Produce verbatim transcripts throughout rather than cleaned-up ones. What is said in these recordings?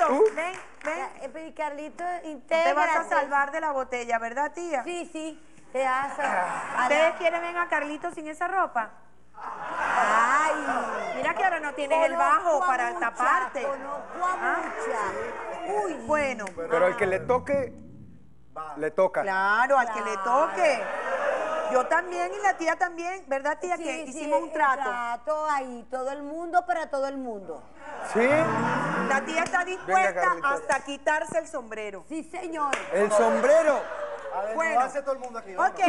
Carlitos, Uh. ven, ven. Eh, Carlito, Te intégrate. vas a salvar de la botella, ¿verdad, tía? Sí, sí, te hace. ¿Ustedes quieren ver a Carlitos sin esa ropa? Ay. Mira que ahora no tienes el bajo para mucha, taparte. Conozco a ¿Ah? mucha. Uy, bueno. Pero al que le toque, le toca. Claro, al que le toque. Yo también y la tía también, ¿verdad, tía? Sí, que sí, hicimos un trato. trato ahí, todo el mundo para todo el mundo. ¿Sí? La tía está dispuesta Carlitos. hasta quitarse el sombrero. Sí, señor. El sombrero. A ver, Bueno. lo hace todo el mundo aquí. Ok.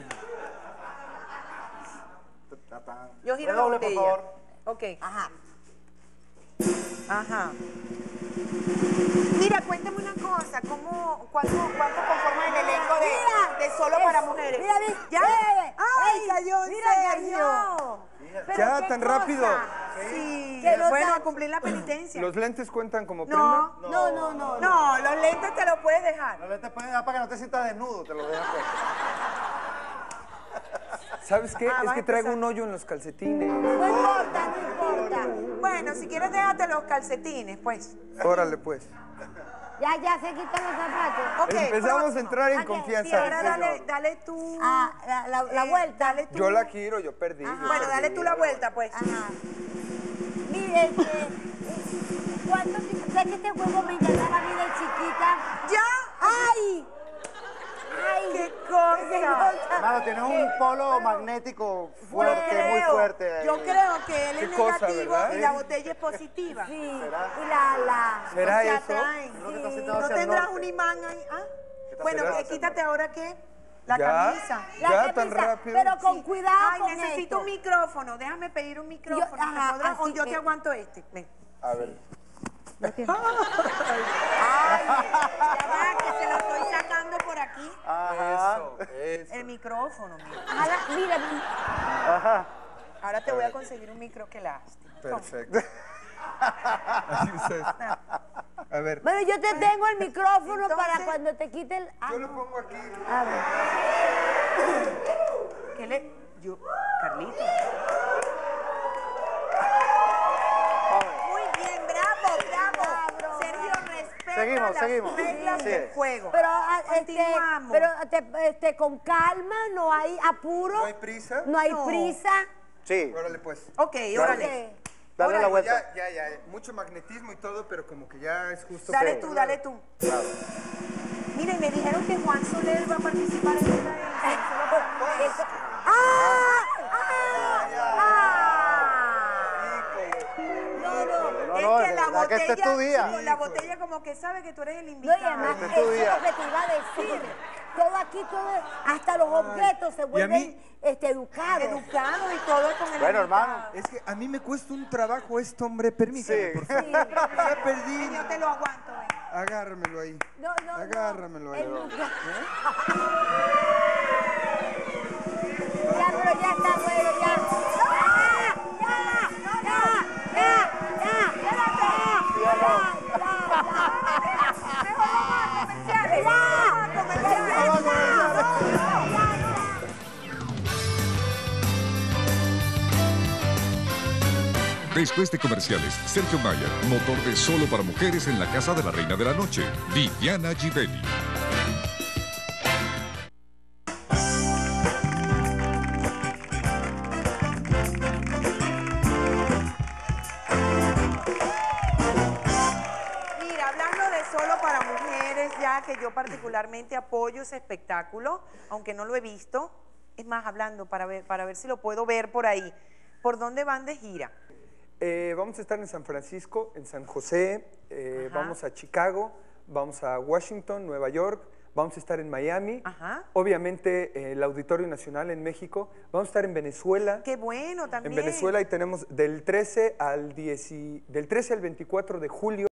Yo giro la Redoble, por botella. favor. Ok. Ajá. Ajá. Mira, cuéntame una cosa, ¿cómo, cuánto, cuánto conforma el elenco de, Mira, de Solo es- para Mujeres? Mira, mira, ¿Ya? bebe, ¡Ay, ey, cayó mira, Sergio! cayó. Pero Ya, qué tan cosa. rápido. Sí, Que no bueno, tan- a cumplir la penitencia. ¿Los lentes cuentan como No, prenda? No, no, no. no, los lentes te los puedes dejar. No te pueden dar para que no te sientas desnudo, te lo dejas puesto. ¿Sabes qué? Ah, es vas que a traigo empezar. un hoyo en los calcetines. No importa, no importa. Bueno, si quieres déjate los calcetines, pues. Órale, pues. Ya, ya se quitan los zapatos. Ok, Empezamos a próximo. entrar en Ok, confianza. Y ahora sí, dale, señor. dale tú. Ah, la, la, la eh, vuelta. Dale tú. Yo la giro, yo perdí. yo Bueno, dale perdí. tú la vuelta, pues. Ajá. Mire, este, ¿cuánto tiempo? ¿Sabes que este juego me encantaba a mí de chiquita? ¡Ya! ¡Ay! ¡Ay! ¡Qué cosa! Hermano, tienes un polo magnético Yo fuerte, muy creo- fuerte. ahí. Yo creo que él es Qué cosa, negativo ¿verdad? y la botella es positiva. Sí, y la, la... ¿Será Se eso? atraen. Lo que está Sí. sentado ¿No hacia el tendrás norte. un imán ahí? ¿Ah? Bueno, ¿Será? eh, quítate ahora qué? La ¿Ya? camisa. La Ya, tan camisa, rápido. pero con Sí. cuidado Ay, con necesito esto. un micrófono. Déjame pedir un micrófono. Yo- ¿te ajá, podrás? O así yo te que- aguanto este. Ven. A ver. Ay, ya va, que se lo estoy sacando por aquí. Ajá. Eso, eso. El micrófono, mira. Ajá, mira, Ajá. Ahora te voy a conseguir un micro, qué lástima. Perfecto. Así ustedes. A ver, bueno, yo te tengo el micrófono Entonces- para cuando te quite el... Ah, yo lo pongo aquí. a ver. ¿Qué le...? Yo... Carlito. Muy bien, bravo, bravo. Sergio, respeta Seguimos, las seguimos. reglas Sí. del juego. Pero, ah, este, Continuamos. pero te- este, con calma, no hay apuro. ¿No hay prisa? No hay No. prisa. Sí. Órale, pues. Ok, órale. Ok. Dale Órale, la vuelta. Ya, ya, ya. Mucho magnetismo y todo, pero como que ya es justo. Dale que- tú, dale tú. Miren, me dijeron que Juan Soler va a participar en esta... Eso- ¡Ah! ¡Ah! ¡Ah! No, no. No, es no, que de la verdad que este es tu día. botella, la botella como que sabe que tú eres el No, y invitado. además, Este es eso tu es día. lo que te iba a decir. Todo aquí, todo, hasta los objetos se vuelven mí? este, educados. Educado y todo con el Bueno, invitado. hermano. Es que a mí me cuesta un trabajo esto, hombre. Permíteme, Sí. por favor. Ya perdí. Yo te lo aguanto, ven. Agárramelo ahí. No, no, no. Agárramelo ahí. El Lucas. Ya, pero ya está bueno, ya. ¡Ah! ¡Ya! ¡Ya! ¡Ya! ¡Ya! ¡Quédate! ¡Ya! ¡Ya! ¡Ya! ¡Ya! ¡Comerciales! Después de comerciales, Sergio Mayer, motor de Solo para Mujeres en la Casa de la Reina de la Noche, Viviana Givelli. Mira, hablando de Solo para Mujeres, ya que yo particularmente apoyo ese espectáculo, aunque no lo he visto, es más, hablando para ver, para ver si lo puedo ver por ahí. ¿Por dónde van de gira? Eh, vamos a estar en San Francisco, en San José, eh, Ajá. vamos a Chicago, vamos a Washington, Nueva York, vamos a estar en Miami, Ajá. obviamente eh, el Auditorio Nacional en México, vamos a estar en Venezuela. Qué bueno también. En Venezuela y tenemos del trece al diez, del trece al veinticuatro de julio.